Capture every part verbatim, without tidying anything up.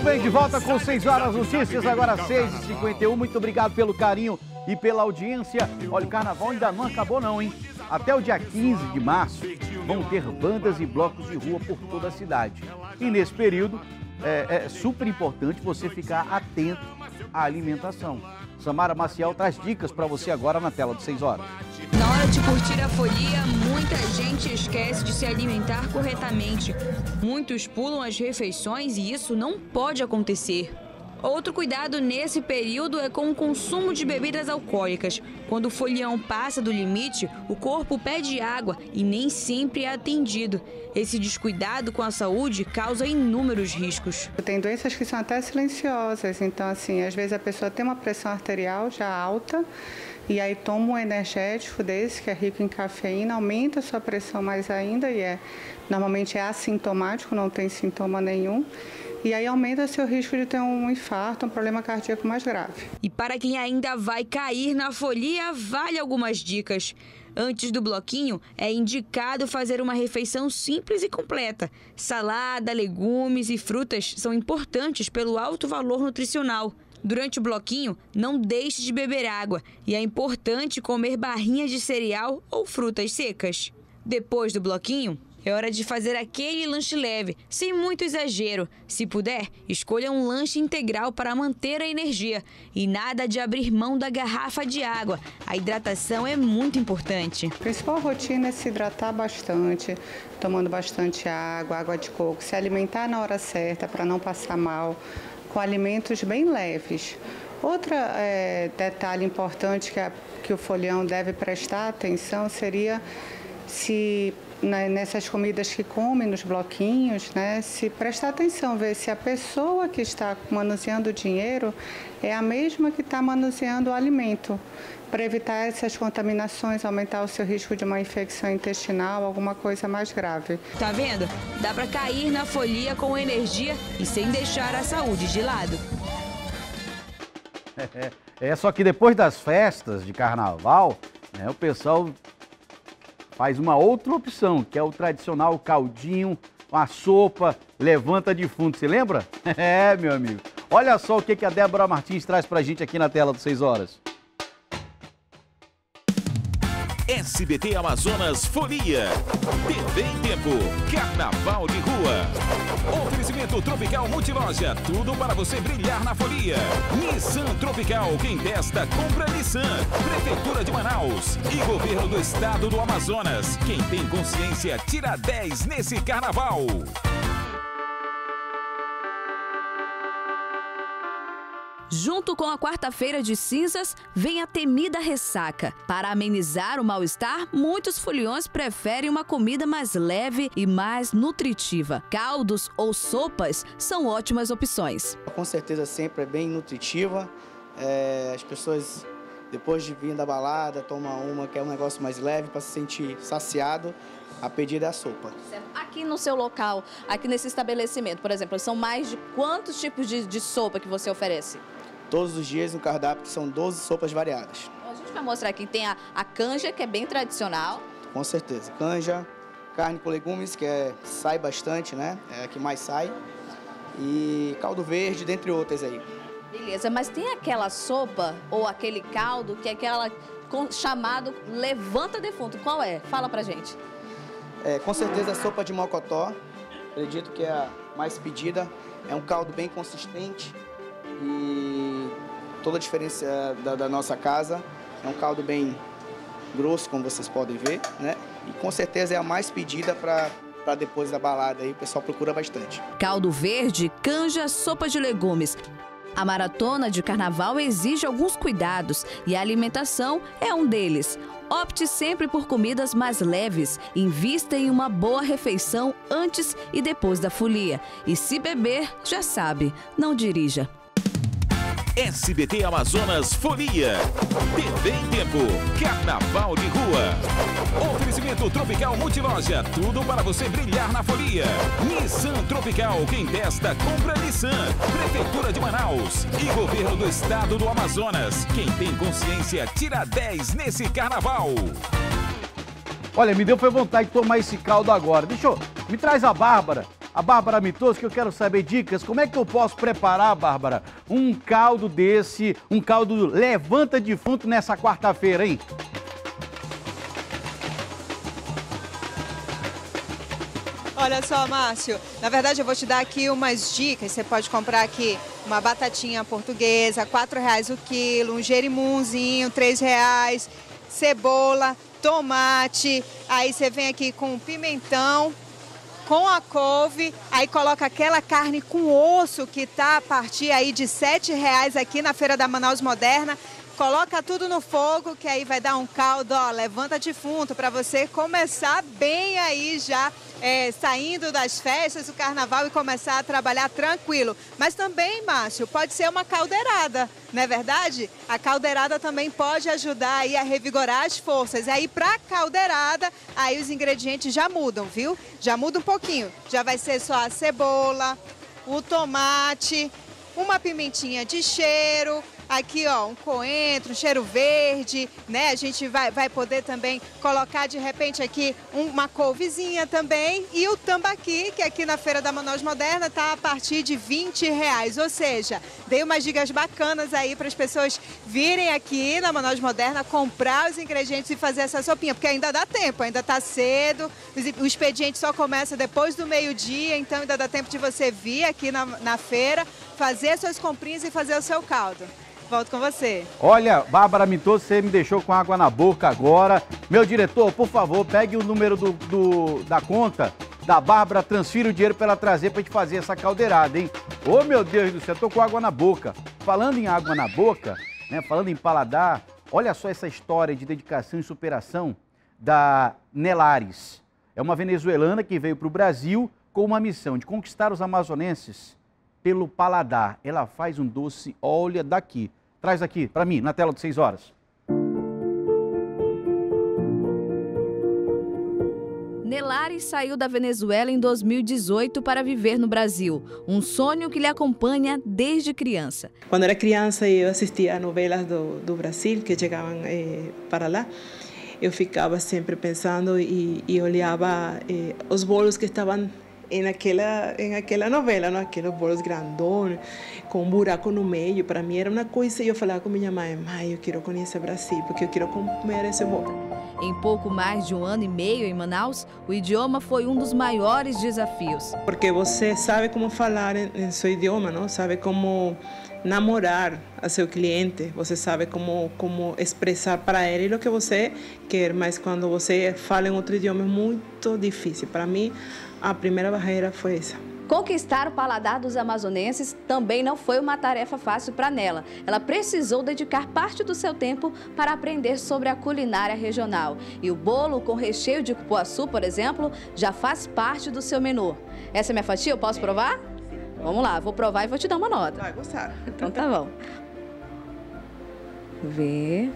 bem, de volta com seis horas notícias, agora seis e cinquenta e um. Muito obrigado pelo carinho e pela audiência. Olha, o carnaval ainda não acabou não, hein? Até o dia quinze de março vão ter bandas e blocos de rua por toda a cidade. E nesse período é, é super importante você ficar atento à alimentação. Samara Maciel traz dicas para você agora na tela do seis horas. Na hora de curtir a folia, muita gente esquece de se alimentar corretamente. Muitos pulam as refeições e isso não pode acontecer. Outro cuidado nesse período é com o consumo de bebidas alcoólicas. Quando o folião passa do limite, o corpo pede água e nem sempre é atendido. Esse descuidado com a saúde causa inúmeros riscos. Tem doenças que são até silenciosas, então assim, às vezes a pessoa tem uma pressão arterial já alta e aí toma um energético desse que é rico em cafeína, aumenta a sua pressão mais ainda e é, normalmente é assintomático, não tem sintoma nenhum. E aí aumenta seu risco de ter um infarto, um problema cardíaco mais grave. E para quem ainda vai cair na folia, vale algumas dicas. Antes do bloquinho, é indicado fazer uma refeição simples e completa. Salada, legumes e frutas são importantes pelo alto valor nutricional. Durante o bloquinho, não deixe de beber água e é importante comer barrinhas de cereal ou frutas secas. Depois do bloquinho, é hora de fazer aquele lanche leve, sem muito exagero. Se puder, escolha um lanche integral para manter a energia. E nada de abrir mão da garrafa de água. A hidratação é muito importante. A principal rotina é se hidratar bastante, tomando bastante água, água de coco. Se alimentar na hora certa para não passar mal, com alimentos bem leves. Outro é, detalhe importante que, a, que o folião deve prestar atenção seria se nessas comidas que come nos bloquinhos, né, se prestar atenção, ver se a pessoa que está manuseando o dinheiro é a mesma que está manuseando o alimento, para evitar essas contaminações, aumentar o seu risco de uma infecção intestinal, alguma coisa mais grave. Tá vendo? Dá para cair na folia com energia e sem deixar a saúde de lado. É, é só que depois das festas de carnaval, né, o pessoal faz uma outra opção, que é o tradicional caldinho, uma sopa, levanta defunto. Você lembra? É, meu amigo. Olha só o que a Débora Martins traz pra gente aqui na tela do seis horas. S B T Amazonas Folia. T V em Tempo. Carnaval de Rua. Oferecimento Tropical Multiloja. Tudo para você brilhar na folia. Nissan Tropical. Quem testa, compra Nissan. Prefeitura de Manaus. E Governo do Estado do Amazonas. Quem tem consciência, tira dez nesse carnaval. Junto com a quarta-feira de cinzas, vem a temida ressaca. Para amenizar o mal-estar, muitos foliões preferem uma comida mais leve e mais nutritiva. Caldos ou sopas são ótimas opções. Com certeza sempre é bem nutritiva. É, as pessoas, depois de vir da balada, tomam uma que é um negócio mais leve para se sentir saciado. A pedida é a sopa. Certo. Aqui no seu local, aqui nesse estabelecimento, por exemplo, são mais de quantos tipos de, de sopa que você oferece? Todos os dias no cardápio são doze sopas variadas. A gente vai mostrar aqui, tem a, a canja, que é bem tradicional. Com certeza. Canja, carne com legumes, que é, sai bastante, né? É a que mais sai. E caldo verde, dentre outras aí. Beleza, mas tem aquela sopa ou aquele caldo que é aquela com, chamado levanta defunto. Qual é? Fala pra gente. É, com certeza a sopa de mocotó. Acredito que é a mais pedida. É um caldo bem consistente. E toda a diferença da, da nossa casa, é um caldo bem grosso, como vocês podem ver, né? E com certeza é a mais pedida para depois da balada, aí o pessoal procura bastante. Caldo verde, canja, sopa de legumes. A maratona de carnaval exige alguns cuidados e a alimentação é um deles. Opte sempre por comidas mais leves, invista em uma boa refeição antes e depois da folia. E se beber, já sabe, não dirija. S B T Amazonas Folia. T V em Tempo. Carnaval de Rua. Oferecimento Tropical Multiloja. Tudo para você brilhar na folia. Nissan Tropical. Quem testa, compra Nissan. Prefeitura de Manaus. E Governo do Estado do Amazonas. Quem tem consciência, tira dez nesse carnaval. Olha, me deu foi vontade de tomar esse caldo agora. Deixa eu... Me traz a Bárbara. a Bárbara Mitoso, que eu quero saber dicas. Como é que eu posso preparar, Bárbara, um caldo desse, um caldo levanta defunto nessa quarta-feira, hein? Olha só, Márcio, na verdade eu vou te dar aqui umas dicas. Você pode comprar aqui uma batatinha portuguesa, quatro reais o quilo, um jerimunzinho, três reais, cebola, tomate, aí você vem aqui com pimentão, com a couve, aí coloca aquela carne com osso que tá a partir aí de sete reais aqui na Feira da Manaus Moderna. Coloca tudo no fogo, que aí vai dar um caldo, ó, levanta defunto, para você começar bem aí já, é, saindo das festas do carnaval e começar a trabalhar tranquilo. Mas também, Márcio, pode ser uma caldeirada, não é verdade? A caldeirada também pode ajudar aí a revigorar as forças. Aí para caldeirada, aí os ingredientes já mudam, viu? Já muda um pouquinho. Já vai ser só a cebola, o tomate, uma pimentinha de cheiro, aqui ó, um coentro, um cheiro verde, né? A gente vai, vai poder também colocar de repente aqui uma couvezinha também e o tambaqui, que aqui na Feira da Manaus Moderna tá a partir de vinte reais. Ou seja, dei umas dicas bacanas aí para as pessoas virem aqui na Manaus Moderna, comprar os ingredientes e fazer essa sopinha, porque ainda dá tempo, ainda tá cedo, o expediente só começa depois do meio-dia, então ainda dá tempo de você vir aqui na, na feira, fazer suas comprinhas e fazer o seu caldo. Volto com você. Olha, Bárbara Mitoso, você me deixou com água na boca agora. Meu diretor, por favor, pegue o número do, do, da conta da Bárbara, transfira o dinheiro para ela trazer para a gente fazer essa caldeirada, hein? Ô, meu Deus do céu, eu tô com água na boca. Falando em água na boca, né, falando em paladar, olha só essa história de dedicação e superação da Nelares. É uma venezuelana que veio para o Brasil com uma missão de conquistar os amazonenses pelo paladar. Ela faz um doce, olha daqui. Traz aqui, para mim, na tela de seis horas. Nelares saiu da Venezuela em dois mil e dezoito para viver no Brasil, um sonho que lhe acompanha desde criança. Quando era criança, eu assistia a novelas do, do Brasil que chegavam eh, para lá. Eu ficava sempre pensando e, e olhava eh, os bolos que estavam em aquela, em aquela novela, não? Aqueles bolos grandones, com um buraco no meio. Para mim era uma coisa, e eu falava com minha mãe, mãe, eu quero conhecer o Brasil, porque eu quero comer esse bolo. Em pouco mais de um ano e meio em Manaus, o idioma foi um dos maiores desafios. Porque você sabe como falar em, em seu idioma, não? Sabe como namorar a seu cliente, você sabe como, como expressar para ele o que você quer, mas quando você fala em outro idioma é muito difícil. Para mim, a primeira barreira foi essa. Conquistar o paladar dos amazonenses também não foi uma tarefa fácil para Nela. Ela precisou dedicar parte do seu tempo para aprender sobre a culinária regional. E o bolo com recheio de cupuaçu, por exemplo, já faz parte do seu menu. Essa é minha fatia, eu posso provar? Vamos lá, vou provar e vou te dar uma nota. Vai gostar. Então tá bom. Vê.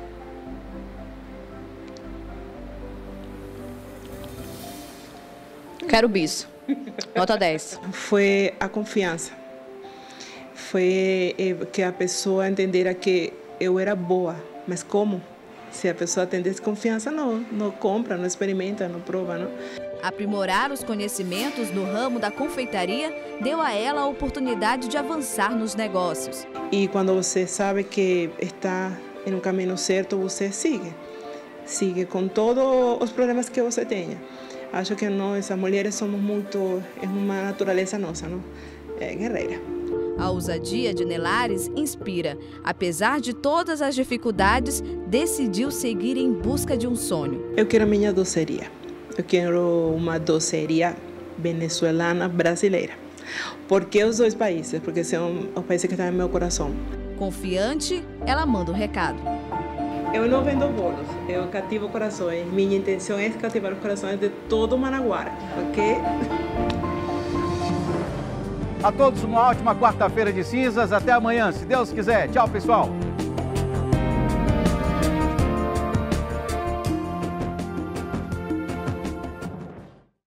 Quero bicho. Nota dez. Foi a confiança. Foi que a pessoa entendera que eu era boa. Mas como? Se a pessoa tem desconfiança, não, não compra, não experimenta, não prova, não. Aprimorar os conhecimentos no ramo da confeitaria deu a ela a oportunidade de avançar nos negócios. E quando você sabe que está em um caminho certo, você sigue. Sigue com todos os problemas que você tenha. Acho que nós, as mulheres, somos muito, é uma natureza nossa, não? É guerreira. A ousadia de Nelares inspira. Apesar de todas as dificuldades, decidiu seguir em busca de um sonho. Eu quero minha doceria. Eu quero uma doceria venezuelana brasileira. Por que os dois países? Porque são os países que estão no meu coração. Confiante, ela manda um recado. Eu não vendo bolos, eu cativo corações. Minha intenção é cativar os corações de todo Managuara, ok? A todos uma ótima quarta-feira de cinzas. Até amanhã, se Deus quiser. Tchau, pessoal.